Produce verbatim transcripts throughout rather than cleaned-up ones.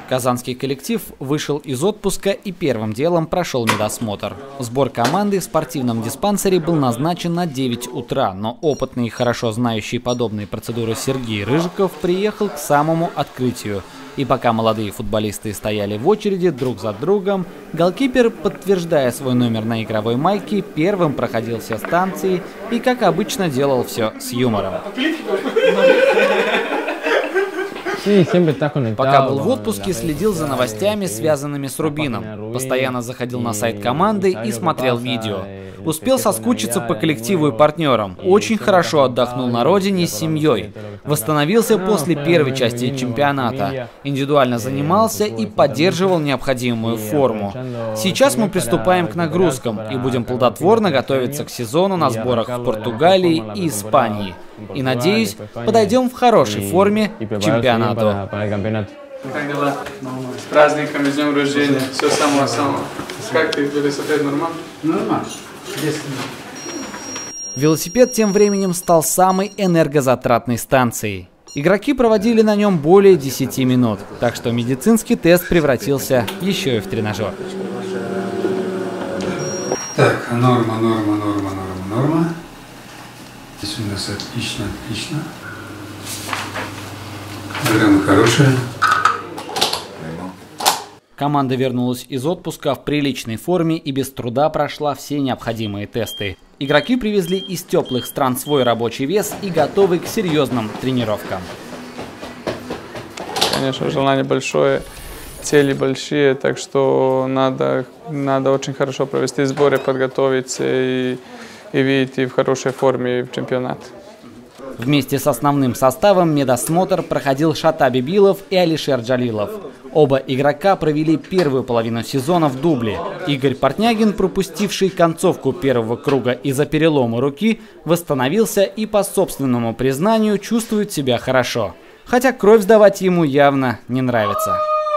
Казанский коллектив вышел из отпуска и первым делом прошел медосмотр. Сбор команды в спортивном диспансере был назначен на девять утра, но опытный и хорошо знающий подобные процедуры Сергей Рыжиков приехал к самому открытию. И пока молодые футболисты стояли в очереди друг за другом, голкипер, подтверждая свой номер на игровой майке, первым проходил все станции и, как обычно, делал все с юмором. Пока был в отпуске, следил за новостями, связанными с Рубином. Постоянно заходил на сайт команды и смотрел видео. Успел соскучиться по коллективу и партнерам. Очень хорошо отдохнул на родине с семьей. Восстановился после первой части чемпионата. Индивидуально занимался и поддерживал необходимую форму. Сейчас мы приступаем к нагрузкам и будем плодотворно готовиться к сезону на сборах в Португалии и Испании. И, надеюсь, подойдем в хорошей форме к чемпионату. Как дела? С праздниками, с днем рождения. Все самого-самого. Как ты? Велосипед нормально? Нормально. Велосипед тем временем стал самой энергозатратной станцией. Игроки проводили на нем более десяти минут, так что медицинский тест превратился еще и в тренажер. Так, норма, норма, норма, норма, норма. Здесь у нас отлично, отлично. Программа хорошая. Команда вернулась из отпуска в приличной форме и без труда прошла все необходимые тесты. Игроки привезли из теплых стран свой рабочий вес и готовы к серьезным тренировкам. Конечно, желание большое, цели большие, так что надо, надо очень хорошо провести сборы, подготовиться и, и выйти в хорошей форме в чемпионат. Вместе с основным составом медосмотр проходил Шата Бибилов и Алишер Джалилов. Оба игрока провели первую половину сезона в дубле. Игорь Портнягин, пропустивший концовку первого круга из-за перелома руки, восстановился и по собственному признанию чувствует себя хорошо. Хотя кровь сдавать ему явно не нравится.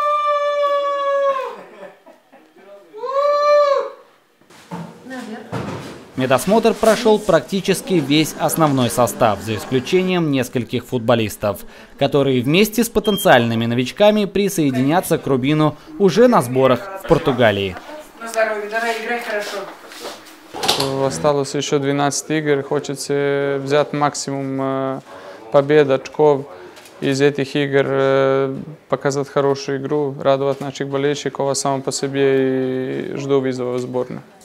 Медосмотр прошел практически весь основной состав, за исключением нескольких футболистов, которые вместе с потенциальными новичками присоединятся к Рубину уже на сборах в Португалии. На здоровье, давай, играй хорошо. Осталось еще двенадцать игр, хочется взять максимум побед, очков из этих игр, показать хорошую игру, радовать наших болельщиков, а сам по себе и жду визовую сборную.